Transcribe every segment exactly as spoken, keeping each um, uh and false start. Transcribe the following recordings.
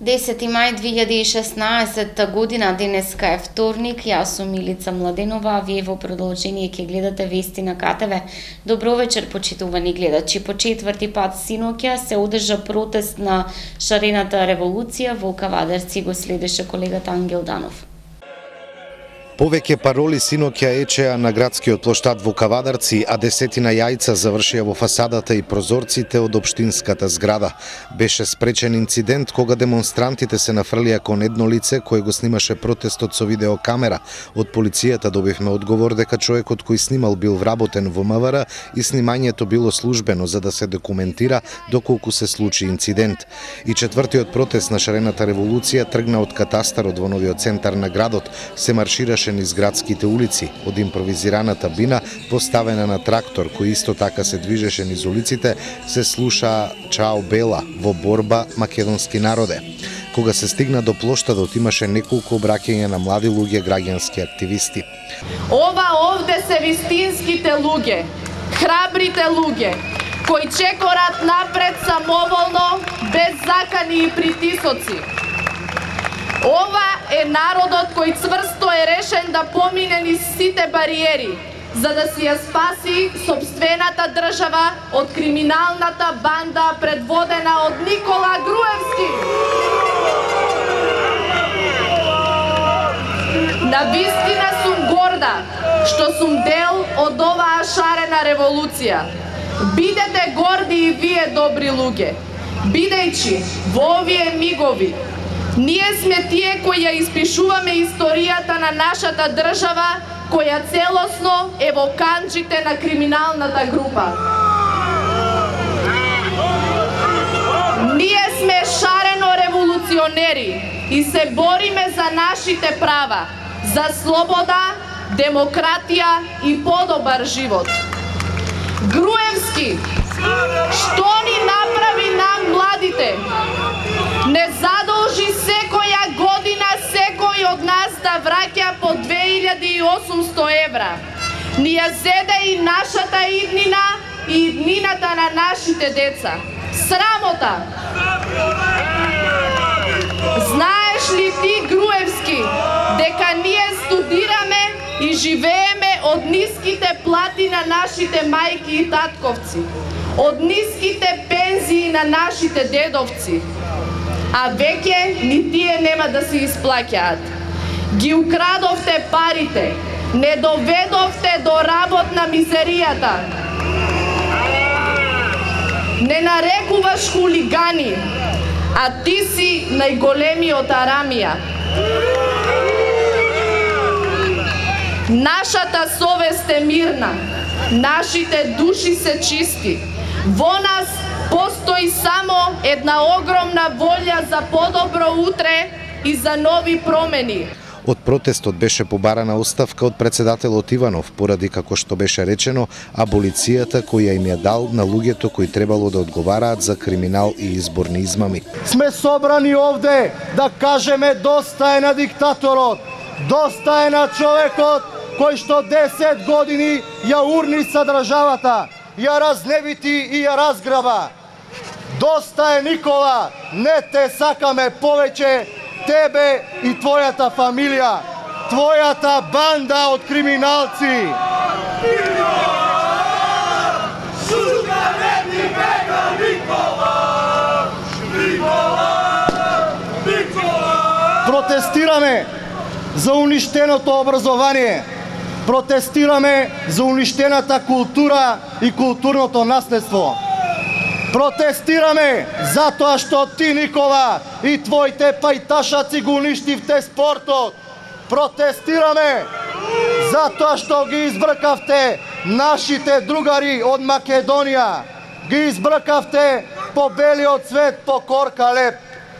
десети мај две илјади и шеснаесетта година, денеска е вторник, јас сум Милица Младенова, а вие во продолжение ќе гледате вести на К Т В. Добро вечер, почитувани гледачи. По четврти пат синоќа се одржа протест на шарената револуција во Кавадарци, го следеше колегата Ангел Данов. Повеќе пароли синоќа ечеа на градскиот плоштад во Кавадарци, а десетина јајца завршија во фасадата и прозорците од општинската зграда. Беше спречен инцидент кога демонстрантите се нафрлија кон едно лице кое го снимаше протестот со видеокамера. Од полицијата добивме одговор дека човекот кој снимал бил вработен во М В Р и снимањето било службено за да се документира доколку се случи инцидент. И четвртиот протест на шарената револуција тргна од катастарот во новиот центар на градот. Се маршираше низ градските улици, од импровизираната бина поставена на трактор кој исто така се движеше низ улиците, се слуша Чао Бела во борба македонски народе. Кога се стигна до плоштадот имаше неколку обраќања на млади луѓе, граѓански активисти. Ова овде се вистинските луѓе, храбрите луѓе, кои чекорат напред самоволно, без закани и притисоци. Ова е народот кој цврсто е решен да помине низ сите бариери, за да си ја спаси сопствената држава од криминалната банда предводена од Никола Груевски. Навистина сум горда што сум дел од оваа шарена револуција. Бидете горди и вие, добри луѓе, бидејќи во овие мигови ние сме тие кои ја испишуваме историјата на нашата држава, која целосно е во канџите на криминалната група. Ние сме шарено револуционери и се бориме за нашите права, за слобода, демократија и подобар живот. Груевски, што ни направи нам младите? Не задолжи секоја година секој од нас да враќа по две илјади и осумсто евра. Ни ја зеде и нашата иднина и иднината на нашите деца. Срамота! Знаеш ли ти, Груевски, дека ние студираме и живееме од ниските плати на нашите мајки и татковци, од ниските пензии на нашите дедовци? А веќе ни тие нема да се исплаќаат. Ги украдовте парите, не доведовте до работна мизеријата. Не нарекуваш хулигани, а ти си најголемиот арамија. Нашата совест е мирна, нашите души се чисти. Во нас постои само една огромна волја за подобро утре и за нови промени. Од протестот беше побарана оставка од председателот Иванов, поради, како што беше речено, аболицијата која им ја дал на луѓето кои требало да одговараат за криминал и изборни измами. Сме собрани овде да кажеме доста е на диктаторот, доста е на човекот кој што десет години ја урниса државата, ја разневити и ја разграба. Доста е, Никола, не те сакаме повеќе, тебе и твојата фамилија, твојата банда од криминалци. Протестираме за уништеното образование, протестираме за уништената култура и културното наследство. Протестираме затоа што ти, Никола, и твоите пајташаци го уништивте спортот. Протестираме затоа што ги избркавте нашите другари од Македонија. Ги избркавте по белиот свет, по корка леп.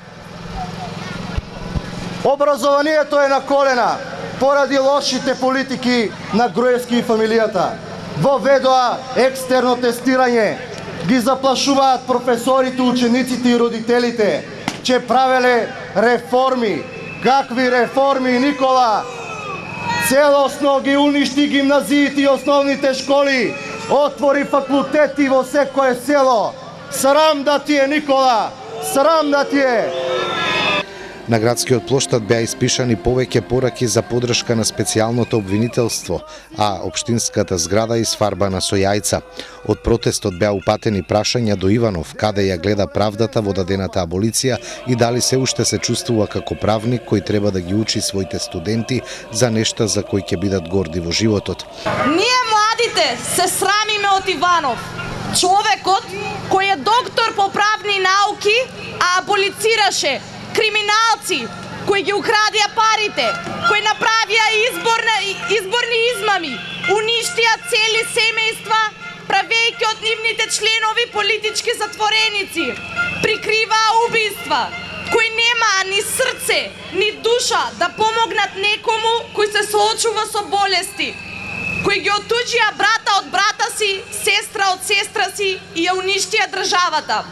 Образованието е на колена поради лошите политики на Груевски и фамилијата. Воведоа екстерно тестирање. Ги заплашуваат професорите, учениците и родителите, че правеле реформи. Какви реформи, Никола? Целосно ги уништи гимназиите и основните школи, отвори факултети во секое село. Срам да ти е, Никола! Срам да ти е! На градскиот плоштад беа испишани повеќе пораки за подршка на специјалното обвинителство, а општинската зграда изфарбана со јајца. Од протестот беа упатени прашања до Иванов, каде ја гледа правдата во дадената аболиција и дали се уште се чувствува како правник кој треба да ги учи своите студенти за нешта за кои ќе бидат горди во животот. Ние младите се срамиме од Иванов, човекот кој е доктор по правни науки, а аболицираше криминалци кои ги украдија парите, кои направија изборна, изборни измами, уништија цели семејства, правејќи од нивните членови политички затвореници, прикриваа убиства, кои немаа ни срце, ни душа да помогнат некому кој се соочува со болести, кои ги отуѓија брата од брата си, сестра од сестра си и ја уништија државата.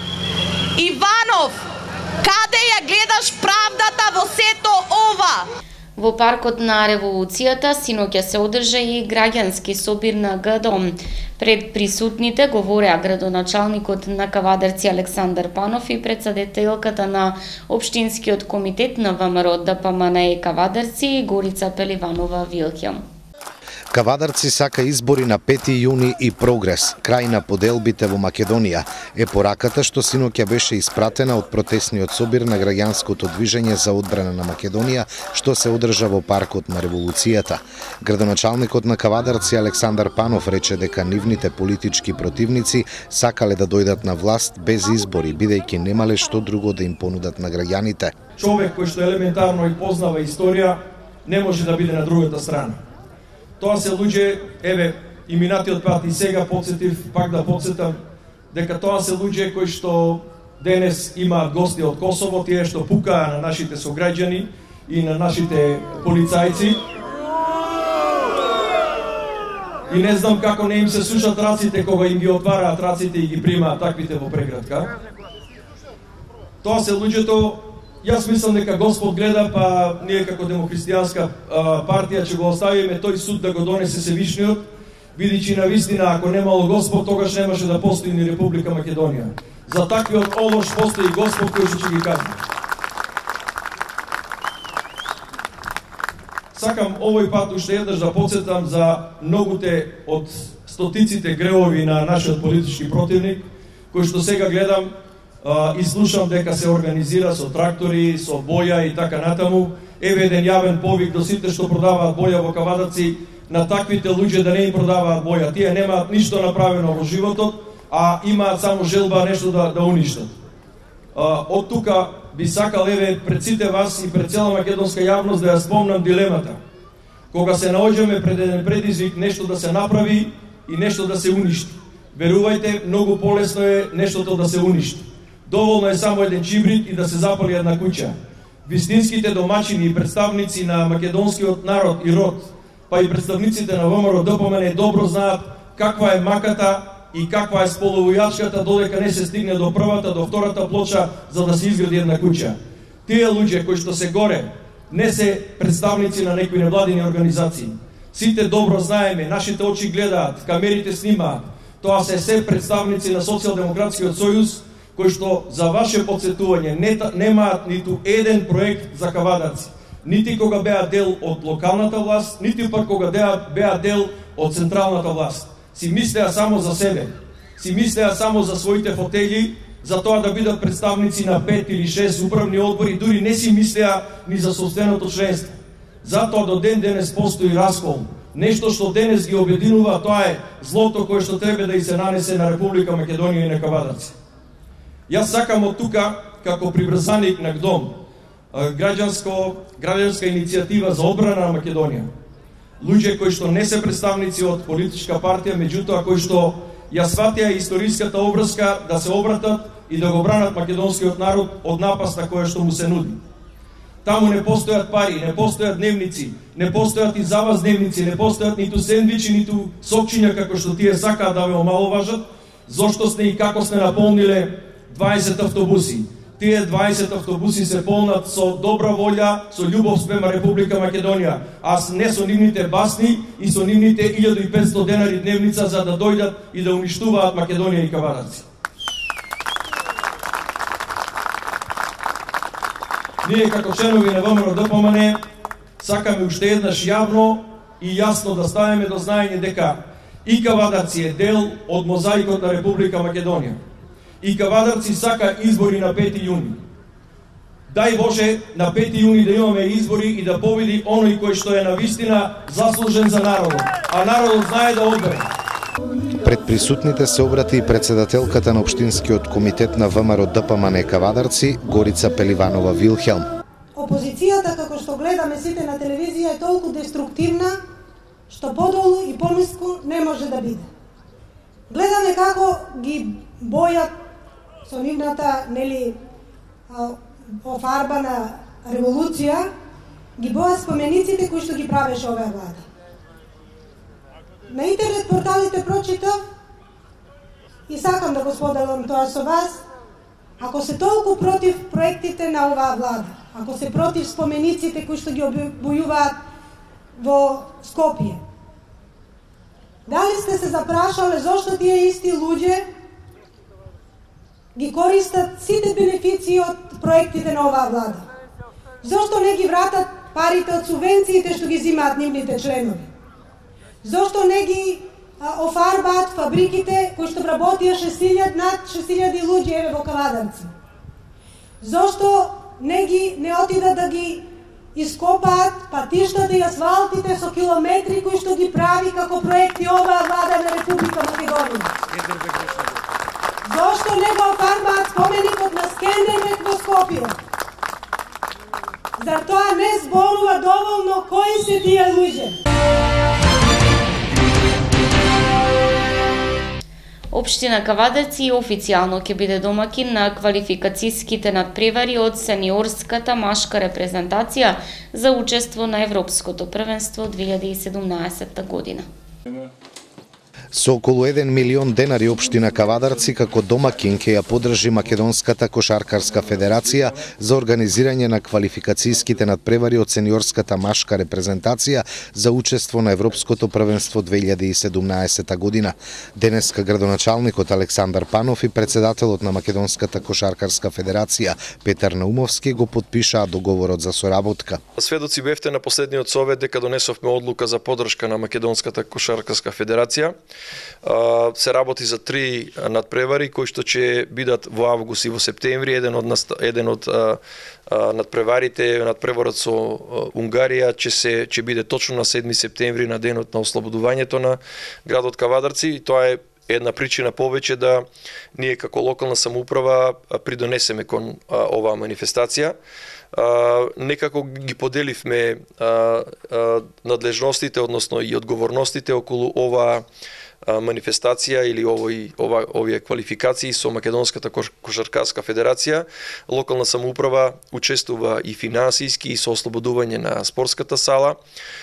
Иванов, каде ја гледаш правдата во сето ова? Во паркот на Револуцијата синоќа се одржа и граѓански собир на ГДОМ. Пред присутните говореа градоначалникот на Кавадарци Александар Панов и председателката на Општинскиот комитет на ВМРО ДПМНЕ Кавадарци Горица Пеливанова Вилхјам. Кавадарци сака избори на пети јуни и прогрес, крај на поделбите во Македонија, е пораката што синоќа беше испратена од протесниот собир на граѓанското движење за одбрана на Македонија, што се одржа во паркот на Револуцијата. Градоначалникот на Кавадарци Александар Панов рече дека нивните политички противници сакале да дојдат на власт без избори, бидејќи немале што друго да им понудат на граѓаните. Човек кој што елементарно и познава историја не може да биде на другата страна. Тоа се луѓе, еве, и минатиот пат и сега подсетив, пак да подсетам, дека тоа се луѓе кои што денес имаат гости од Косово, тие што пукаа на нашите сограѓани и на нашите полицајци. И не знам како не им се сушат раците кога им ги отвараат раците и ги примаат таквите во преградка. Тоа се луѓето. Јас мислам дека Господ гледа, па ние како демохристијанска партија ќе го оставиме тој суд да го донесе Севишниот, бидејќи на вистина ако немало Господ, тогаш немаше да постои ни Република Македонија. За таквиот олош постои Господ кој ќе ги казни. Сакам овој пат уште еднаш да подсетам за многуте од стотиците греови на нашиот политички противник, кој што сега гледам Uh, и слушам дека се организира со трактори, со боја и така натаму. Еве еден јавен повик до сите што продаваат боја во Кавадарци, на таквите луѓе да не им продаваат боја. Тие немаат ништо направено во животот, а имаат само желба нешто да, да уништат. Uh, од тука би сакал еве пред сите вас и пред цела македонска јавност да ја спомнам дилемата. Кога се наоѓаме пред еден предизвик нешто да се направи и нешто да се уништи. Верувајте, многу полесно е нештото да се уништи. Доволно е само еден чибрид и да се запали една куќа. Вистинските домачини и представници на македонскиот народ и род, па и представниците на ВМРО ДПМНЕ добро знаат каква е маката и каква е споловојачката додека не се стигне до првата, до втората плоча за да се изгради една куќа. Тие луѓе кои што се горе не се представници на некои невладини организации. Сите добро знаеме, нашите очи гледаат, камерите снимаат. Тоа се се представници на Социјалдемократскиот сојуз, кои што за ваше подсетување немаат ниту еден проект за Кавадарци, нити кога беа дел од локалната власт, нити пак кога беа дел од централната власт. Си мислеа само за себе, си мислеа само за своите фотели, за тоа да бидат представници на пет или шест управни одбори, дури не си мислеа ни за собственото членство. Затоа до ден денес постои раскол. Нешто што денес ги обединува, тоа е злото кое што треба да и се нанесе на Република Македонија и на Кавадарци. Јас сакам од тука, како прибрзаник на ГДОМ, граѓанско, граѓанска иницијатива за одбрана на Македонија. Луѓе кои што не се представници од политичка партија, меѓутоа кои што ја сватија историската обврска да се обратат и да го бранат македонскиот народ од напаста која што му се нуди. Таму не постојат пари, не постојат дневници, не постојат и за вас дневници, не постојат ниту сендвичи, ниту сокчиња како што тие сакаат да ве омаловажат, зошто сте и како сте наполниле дваесет автобуси. Тие дваесет автобуси се полнат со добра волја, со љубов спрема Република Македонија, а не со нивните басни и со нивните илјаду и петстотини денари дневница за да дојдат и да уништуваат Македонија и Кавадарци. ние како членови на ВМРО Д П М Н сакаме уште еднаш јавно и јасно да ставиме до знаење дека и Кавадарци е дел од мозаикот на Република Македонија. И Кавадарци сака избори на пети јуни. Дај Боже на пети јуни да имаме избори и да победи оној кој што е навистина заслужен за народот, а народот знае да одбере. Пред присутните се обрати и председателката на Општинскиот комитет на ВМРО Д П М Н Кавадарци, Горица Пеливанова Вилхелм. Опозицијата, како што гледаме сите на телевизија, е толку деструктивна, што подолу и пониску не може да биде. Гледаме како ги бојат со нивната, нели, офарбана револуција, ги бојат спомениците кои што ги правеше оваа влада. На интернет порталите прочитав и сакам да го споделам тоа со вас. Ако се толку против проектите на оваа влада, ако се против спомениците кои што ги обојуваат во Скопје, дали сте се запрашале зошто тие исти луѓе ги користат сите бенефиции од проектите на оваа влада? Зошто не ги вратат парите од субвенциите што ги зимаат нивните членови? Зошто не ги а, офарбаат фабриките кои што вработија шест илјади, над шест илјади луѓе еве во Кавадарци? Зошто не ги не отидат да ги ископаат патиштата и асфалтите со километри кои што ги прави како проекти оваа влада на Република Македонија? Зошто не го офарбаат споменикот на Скендербек во Скопје? Зар тоа не зборува доволно кои се тие луѓе? Општина Кавадарци официјално ќе биде домакин на квалификацијските надпревари од сениорската машка репрезентација за учество на Европското првенство две илјади и седумнаесетта година. Со околу еден милион денари Општина Кавадарци како домакин ќе ја поддржи Македонската кошаркарска федерација за организирање на квалификацијските надпревари од сениорската машка репрезентација за учество на Европското првенство две илјади и седумнаесетта година. Денеска градоначалникот Александар Панов и председателот на Македонската кошаркарска федерација Петар Наумовски го потпишаа договорот за соработка. Сведоци бевте на последниот совет дека донесовме одлука за поддршка на Македонската кошаркарска федерација. Се работи за три надпревари кои што ќе бидат во август и во септември. Еден од еден од надпреварите, надпреварот со Унгарија ќе се ќе биде точно на седми септември, на денот на ослободувањето на градот Кавадарци, и тоа е една причина повеќе да ние како локална самоуправа придонесеме кон оваа манифестација. Uh, некако ги поделивме uh, uh, надлежностите, односно и одговорностите околу оваа uh, манифестација или овој, ова, овие квалификации со Македонската кошаркарска федерација. Локална самоуправа учествува и финансиски и со ослободување на спортската сала.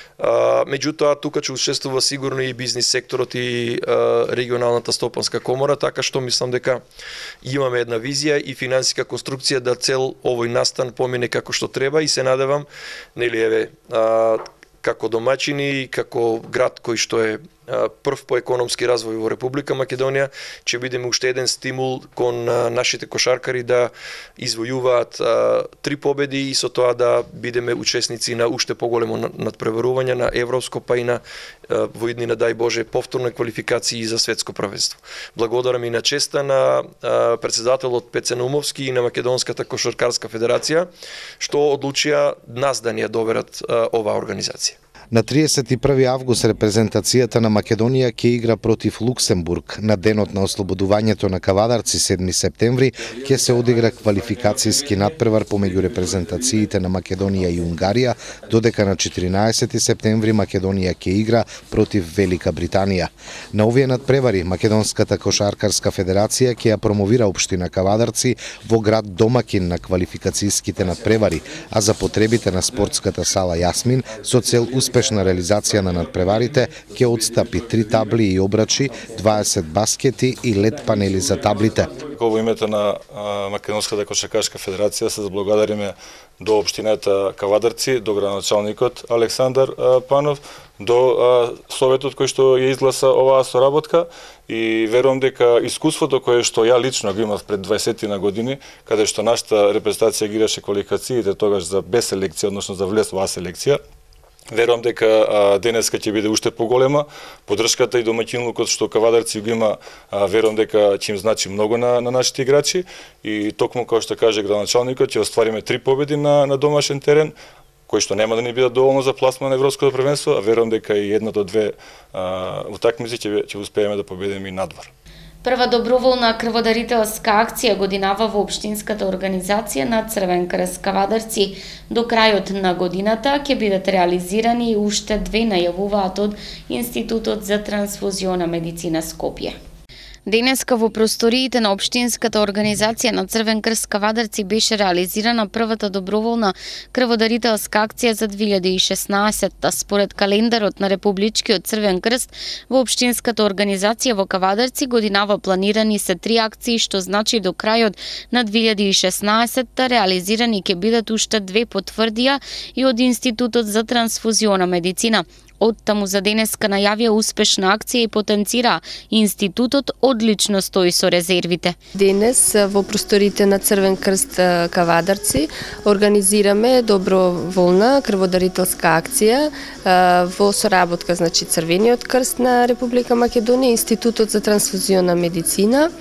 Uh, меѓутоа, тука ќе учествува сигурно и бизнис секторот и uh, регионалната стопанска комора, така што мислам дека имаме една визија и финансиска конструкција да цел овој настан помине како што треба, и се надевам, нели еве, uh, како домаќини, како град кој што е прв по економски развој во Република Македонија, ќе бидеме уште еден стимул кон нашите кошаркари да извојуваат три победи и со тоа да бидеме учесници на уште поголемо надпреварување на европско, па и на во иднина, дај Боже, повторни квалификации за светско првенство. Благодарам и на честа на председателот Пеце Наумовски и на Македонската кошаркарска федерација што одлучија нас да ни ја доверат оваа организација. На триесет и први август репрезентацијата на Македонија ќе игра против Луксембург. На денот на ослободувањето на Кавадарци седми септември ќе се одигра квалификацијски надпревар помеѓу репрезентациите на Македонија и Унгарија, додека на четиринаесети септември Македонија ќе игра против Велика Британија. На овие надпревари Македонската кошаркарска федерација ќе ја промовира Општина Кавадарци во град домакин на квалификацијските надпревари, а за потребите на спортската сала Јасмин со цел успешна реализација на надпреварите ќе отстапи три табли и обрачи, дваесет баскети и лед панели за таблите. Во името на Македонската кошаркарска федерација се заблагодариме до општината Кавадарци, до градоначалникот Александар Панов, до советот кој што ја изгласа оваа соработка, и верувам дека искуството кое што ја лично го имав пред дваесет години, каде што нашата репрезентација ги играше квалификациите тогаш за без селекција, односно за влез во А селекција, верувам дека денеска ќе биде уште поголема. Поддршката и домаќинлукот што Кавадарци го има, верувам дека ќе им значи многу на, на нашите играчи, и токму како што каже градоначалникот, ќе оствариме три победи на, на домашен терен, кои што нема да ни бидат доволно за пласма на Европското првенство, а верувам дека и една до две утакмици ќе ќе успееме да победиме и надвор. Прва доброволна крводарителска акција годинава во Општинската организација на Црвен крст Кавадарци. До крајот на годината ќе бидат реализирани уште две, најавуваат од Институтот за трансфузиона медицина Скопје. Денеска во просториите на Општинската организација на Црвен крст Кавадарци беше реализирана првата доброволна крводарителска акција за две илјади и шеснаесетта. Според календарот на Републичкиот Црвен крст во Општинската организација во Кавадарци годинава планирани се три акции, што значи до крајот на две илјади и шеснаесетта реализирани ќе бидат уште две, потврдија и од Институтот за трансфузиона медицина. Оттаму за денеска најавија успешна акција и потенцира Институтот одлично стои со резервите. Денес во просториите на Црвен крст Кавадарци организираме доброволна крводарителска акција во соработка, значи Црвениот крст на Република Македонија, Институтот за трансфузиона медицина.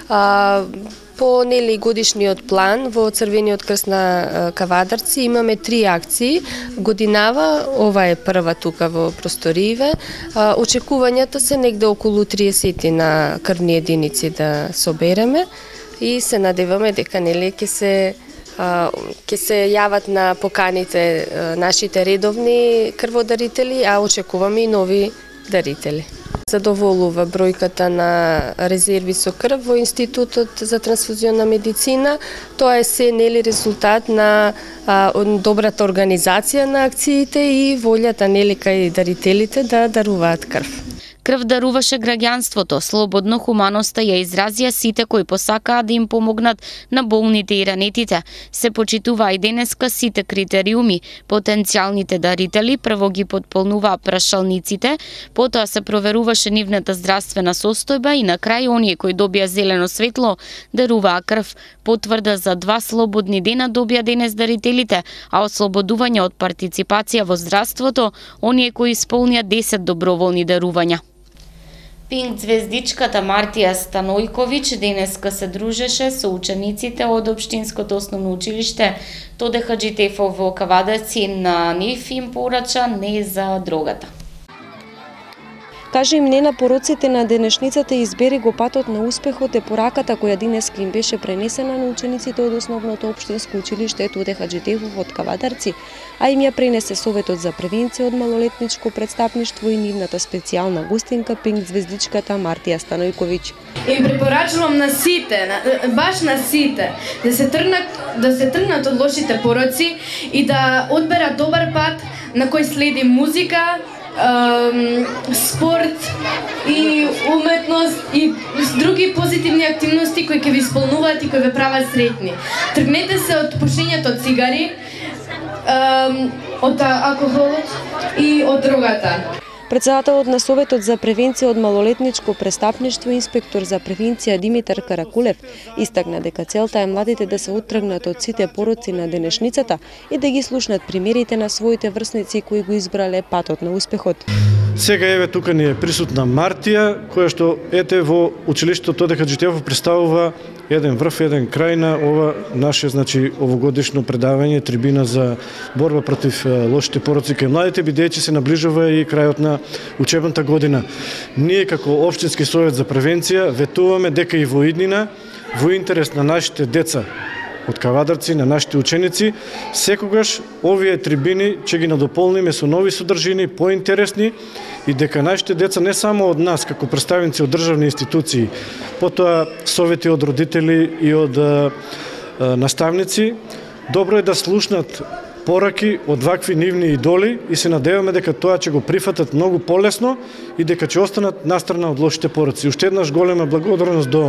По нели годишниот план во Црвениот крст на Кавадарци имаме три акции годинава, ова е прва тука во просторииве. Очекувањата се негде околу триесет на крвни единици да собереме и се надеваме дека нели ќе се ќе се јават на поканите нашите редовни крводарители, а очекуваме и нови дарители. Задоволува бројката на резерви со крв во Институтот за трансфузиона медицина. Тоа е се нели резултат на а, добрата организација на акциите и волјата нели кај дарителите да даруваат крв. Крв даруваше граѓанството, слободно хуманоста ја изразија сите кои посакаат да им помогнат на болните и ранетите. Се почитува и денеска сите критериуми. Потенцијалните дарители прво ги потполнуваа прашалниците, потоа се проверуваше нивната здравствена состојба и на крај оние кои добија зелено светло даруваа крв. Потврда за два слободни дена добија денес дарителите, а ослободување од партиципација во здравството оние кои исполнија десет доброволни дарувања. Пинк звездичката Мартија Станојковиќ денеска се дружеше со учениците од Општинското основно училиште Тоде Хаџитефов во Кавадарци. На нив им порача не за дрогата. Кажи им не на пороците на денешницата и избери го патот на успехот е пораката која денеска им беше пренесена на учениците од основното општинско училиште Тоде Хаџитефов од Кавадарци, а им ја пренесе Советот за превенција од малолетничко представништво и нивната специјална гостинка Пинк звездичката Мартија Станојковиќ. Им препорачувам на сите, на, баш на сите, да се тргнат, да се тргнат од лошите пороци и да одберат добар пат на кој следи музика, спорт и уметност и други позитивни активности кои ќе ви исполнуваат и кои ве прават среќни. Тргнете се од пушењето од цигари, од алкохолот и од дрогата. Председателот на Советот за превенција од малолетничко престапништво, инспектор за превенција Димитар Каракулев, истакна дека целта е младите да се оттргнат од сите пороци на денешницата и да ги слушнат примерите на своите врсници кои го избрале патот на успехот. Сега еве тука ни е присутна Мартија, која што ете во училиштето Тоде Хаџитефов представува еден врв, еден крај на ова наше, значи, овогодишно предавање, трибина за борба против лошите пороци кај младите, бидејќи се наближува и крајот на учебната година. Ние како Општински совет за превенција ветуваме дека и во иднина, во интерес на нашите деца од Кавадарци, на нашите ученици, секогаш овие трибини ќе ги надополниме со нови содржини, поинтересни, и дека нашите деца не само од нас, како представници од државни институции, потоа совети од родители и од а, а, наставници, добро е да слушнат пораки од вакви нивни идоли и се надеваме дека тоа ќе го прифатат многу полесно и дека ќе останат настрана од лошите пороци. Уште еднаш голема благодарност до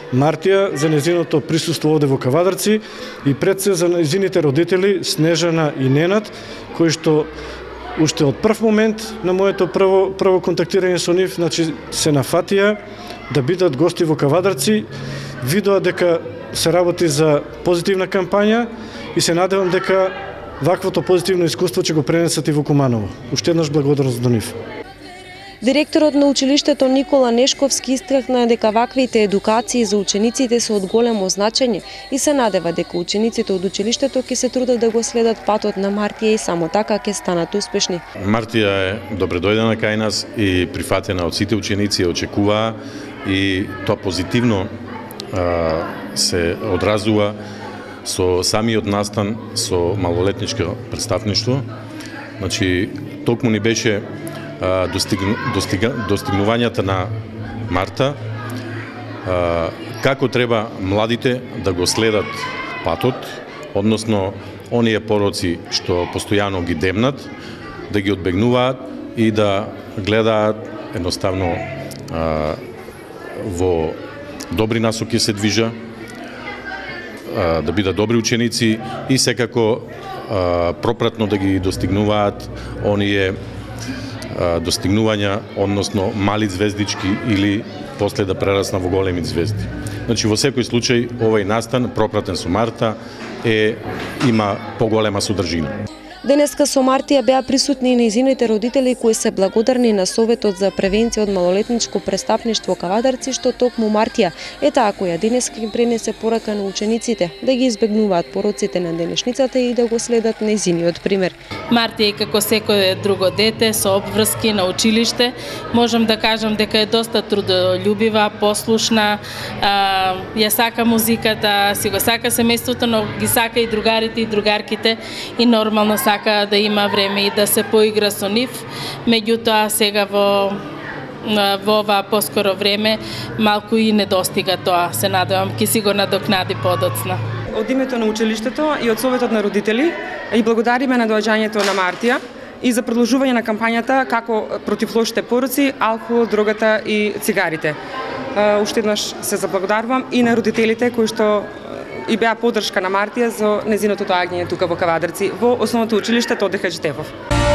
Мартија за незиното присуство овде во Кавадарци и пред се за незините родители Снежана и Ненад, кои што уште од прв момент на моето прво, прво контактирање со нив, значи се нафатија да бидат гости во Кавадарци, видоа дека се работи за позитивна кампања и се надевам дека ваквото позитивно искуство ќе го пренесат и во Куманово. Уште еднаш благодарност до нив. Директорот на училиштето Никола Нешковски истакна дека ваквите едукации за учениците се од големо значење и се надева дека учениците од училиштето ќе се трудат да го следат патот на Мартија и само така ќе станат успешни. Мартија е добре дојдена кај нас и прифатена од сите ученици, очекуваа и тоа позитивно а, се одразува со самиот настан со малолетничко представништво. Значи, токму ни беше а, достиг, достиг, достигнувањата на Марта, а, како треба младите да го следат патот, односно оние пороци што постојано ги демнат, да ги одбегнуваат и да гледаат едноставно а, во добри насоки се движа, да бидат добри ученици и секако пропратно да ги достигнуваат оние достигнувања, односно мали звездички или после да прерасна во големи звезди. Значи во секој случај овој настан пропратен со Марта е има поголема содржина. Денеска со Мартија беа присутни и нејзините родители кои се благодарни на Советот за превенција од малолетничко престапништво Кавадарци што токму Мартија е таа која денеска им пренесе порака на учениците да ги избегнуваат пороците на денешницата и да го следат нејзиниот пример. Мартија како секое друго дете со обврски на училиште, можам да кажам дека е доста трудолюбива, послушна, а, ја сака музиката, си го сака семејството, но ги сака и другарите и другарките и нормално сака да има време и да се поигра со нив. Меѓутоа сега во во ова поскоро време малку и недостига тоа. Се надевам ќе си го надокнади подоцна. Од името на училиштето и од Советот на родители и благодариме на доаѓањето на Мартија и за продолжување на кампањата како против лошите пороци, алкохол, дрогата и цигарите. Уште еднаш се заблагодарувам и на родителите кои што и беа поддршка на Мартија за незиното доаѓање тука во Кавадарци во основното училиште Тоде Хаџитефов.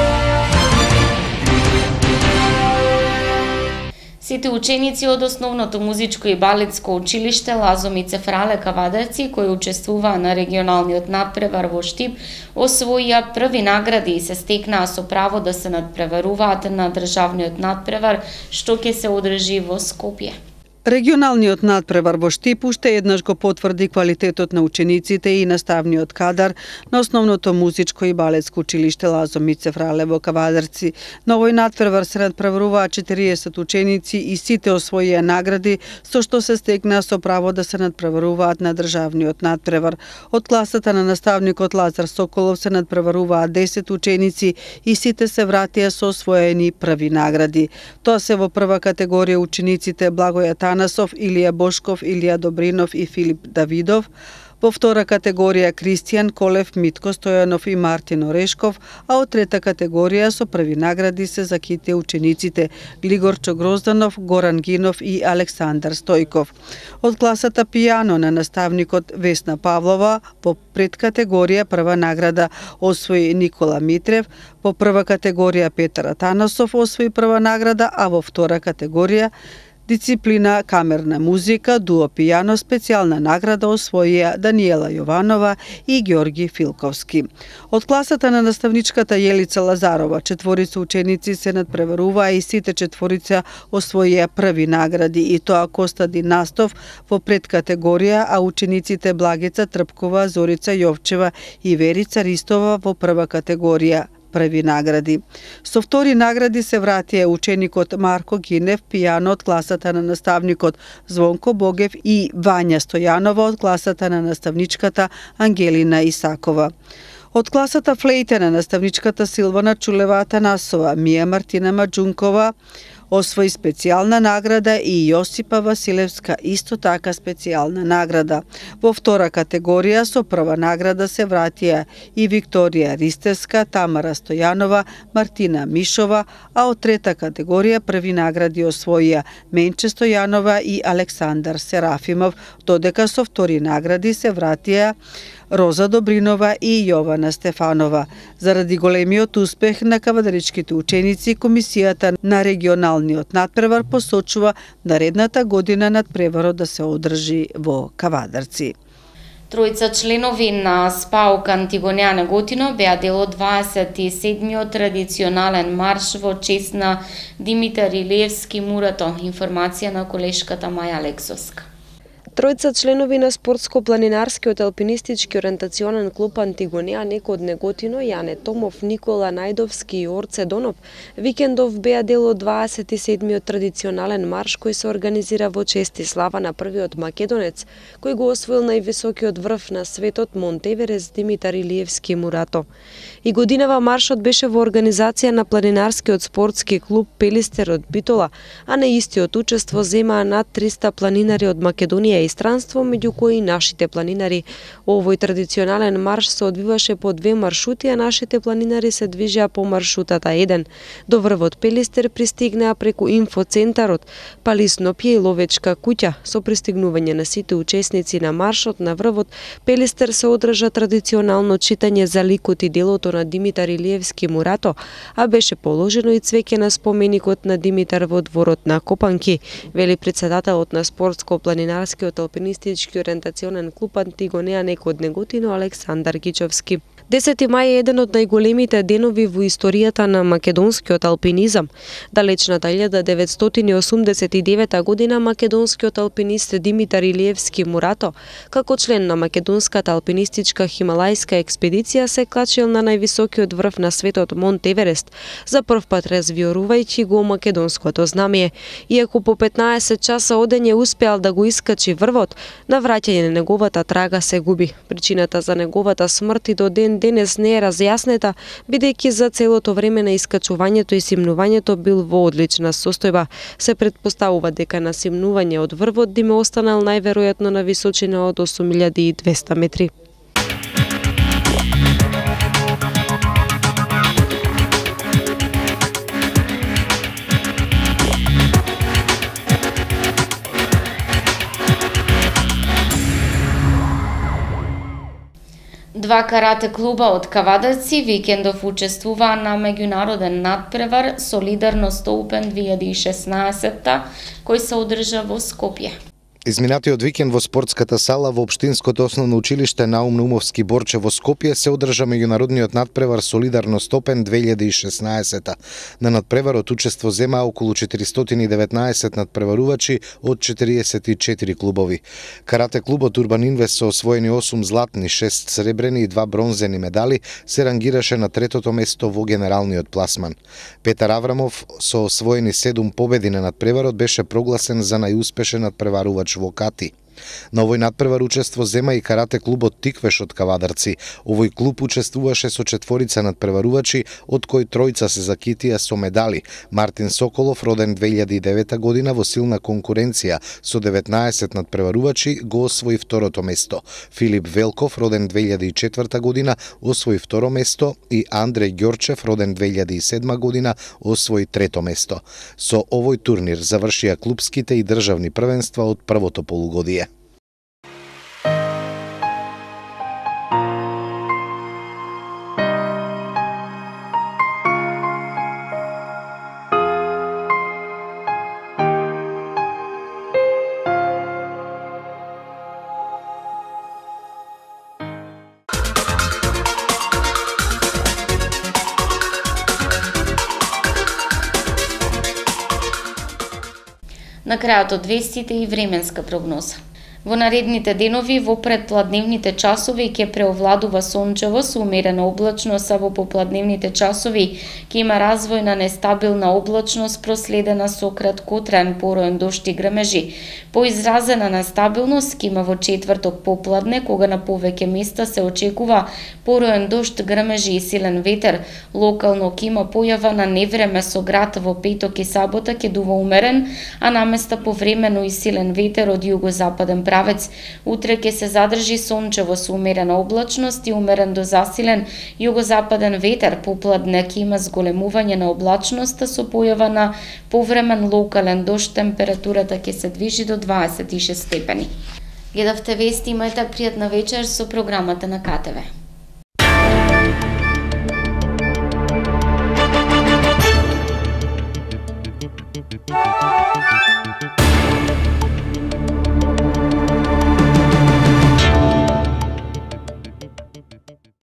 Сите ученици од основното музичко и балетско училиште Лазо Мицефрале Кавадарци, кои учествуваа на регионалниот надпревар во Штип, освоија први награди и се стекнаа со право да се надпреваруваат на државниот надпревар, што ќе се одржи во Скопје. Регионалниот надпревар во Штип уште еднаш го потврди квалитетот на учениците и наставниот кадар на основното музичко и балетско училиште Лазо Мицефрале во Кавадарци. На овој надпревар се надпреваруваа четириесет ученици и сите освоија награди, со што се стекна со право да се надпреваруваат на државниот надпревар. Од класата на наставникот Лазар Соколов се надпреваруваа десет ученици и сите се вратија со освоени први награди. Тоа се во прва категорија учениците Благоја Танасов, Илија Бошков, Илија Добринов и Филип Давидов. Во втора категорија Кристијан Колев, Митко Стојанов и Мартин Орешков, а од трета категорија со први награди се заките учениците Глигорчо Грозданов, Горан Гинов и Александар Стојков. Од класата пијано на наставникот Весна Павлова по предкатегорија прва награда освои Никола Митрев, по прва категорија Петар Атанасов освои прва награда, а во втора категорија дисциплина камерна музика, дуо пијано, специјална награда освоија Даниела Јованова и Ѓорги Филковски. Од класата на наставничката Јелица Лазарова, четворица ученици се надпреваруваа и сите четворица освоија први награди, и тоа Костадин Настов во предкатегорија, а учениците Благица Трпкова, Зорица Јовчева и Верица Ристова во прва категорија први награди. Со втори награди се вратија ученикот Марко Гинев, пијано од класата на наставникот Звонко Богев и Вања Стојанова од класата на наставничката Ангелина Исакова. Од класата флейте на наставничката Силвана Чулева Атанасова, Мија Мартина Маджункова, Освои специјална награда и Јосипа Василевска исто така специјална награда. Во втора категорија со прва награда се вратија и Викторија Ристевска, Тамара Стојанова, Мартина Мишова, а од трета категорија први награди освоија Менче Стојанова и Александар Серафимов, додека со втори награди се вратија Роза Добринова и Јована Стефанова. Заради големиот успех на кавадаричките ученици, Комисијата на регионалниот надпревар посочува наредната година надпреварот да се одржи во Кавадарци. Тројца членови на СПАУК Антигонија Неготино беа дел од дваесет и седмиот традиционален марш во чест на Димитар Илиевски Мурато. Информација на колешката Маја Алексовска. Тројца членови на спортско-планинарскиот алпинистички ориентационен клуб Антигонија Неко од Неготино, Јане Томов, Никола Најдовски и Орце Донов, викендов беа дел од дваесет и седмиот традиционален марш кој се организира во чест и слава на првиот македонец, кој го освоил највисокиот врв на светот Монт Еверест Димитар Илиевски Мурато. И годинава маршот беше во организација на планинарскиот спортски клуб Пелистер од Битола, а на истиот учество земаа над триста планинари од Македонија и странство, меѓу кои и нашите планинари. Овој традиционален марш се одвиваше по две маршрути, а нашите планинари се движеа по маршрутата еден. До врвот Пелистер пристигнаа преку инфоцентарот Палиснопје и Ловечка куќа. Со пристигнување на сите учесници на маршот на врвот Пелистер се одржа традиционално читање за ликот и делото на Димитар Илиевски Мурато, а беше положено и цвеќе на споменикот на Димитар во дворот на Копанки, вели председателот на спортско-планинарскиот алпинистички ориентационен клуб Антигонија Неко од Неготино Александар Гичовски. десети мај е еден од најголемите денови во историјата на македонскиот алпинизам. Далечната илјада деветстотини и осумдесет и девета година македонскиот алпинист Димитар Илиевски Мурато, како член на македонската алпинистичка хималајска експедиција, се качил на највисокиот врв на светот Монт Еверест, за прв пат развиорувајќи го македонското знамје. Иако по петнаесет часа одење успеал да го искачи врвот, на враќање на неговата трага се губи. Причината за неговата смрт и до ден денес не е разјаснета, бидејќи за целото време на искачувањето и симнувањето бил во одлична состојба. Се претпоставува дека на симнување од врвот Диме останал најверојатно на височина од осум илјади и двесте метри. Два карате клуба од Кавадарци викендов учествуваа на меѓународен надпревар Солидарност Оупен две илјади и шеснаесет, кој се одржа во Скопје. Изминатиот викенд во спортската сала во Општинското основно училиште Наум Наумовски Борче во Скопје се одржа меѓународниот надпревар Солидарност Опен две илјади и шеснаесет. На надпреварот учество земаа околу четиристотини и деветнаесет надпреварувачи од четириесет и четири клубови. Карате клубот Урбан Инвест со освоени осум златни, шест сребрени и два бронзени медали се рангираше на третото место во генералниот пласман. Петар Аврамов со освоени седум победи на надпреварот беше прогласен за најуспешен надпреварувач во Кати. На овој надпревар учество зема и карате клубот Тиквеш од Кавадарци. Овој клуб учествуваше со четворица надпреварувачи, од кои тројца се закитија со медали. Мартин Соколов, роден две илјади и девета година, во силна конкуренција со деветнаесет надпреварувачи, го освои второто место. Филип Велков, роден две илјади и четврта година, освои второ место и Андреј Ѓорчев, роден две илјади и седма година, освои трето место. Со овој турнир завршија клупските и државни првенства од првото полугодие. На крајот од вестите и временска прогноза. Во наредните денови во предпладневните часови ќе преовладува сончево со умерена облачност, а во попладневните часови ќе има развој на нестабилна облачност проследена со краткотраен пороен дожд и грмежи. Поизразена нестабилност ќе има во четврток попладне, кога на повеќе места се очекува пороен дожд, грмежи и силен ветер. Локално ќе има појава на невреме со град. Во петок и сабота ќе дува умерен, а наместа повремено и силен ветер од југозападен правец. Утре ќе се задржи сончево со умерена облачност и умерен до засилен југозападен ветер. Попладне ќе има зголемување на облачноста со појава на повремен локален дожд. Температурата ќе се движи до дваесет и шест степени. Гледавте вести, имајте пријатна вечер со програмата на К Т В.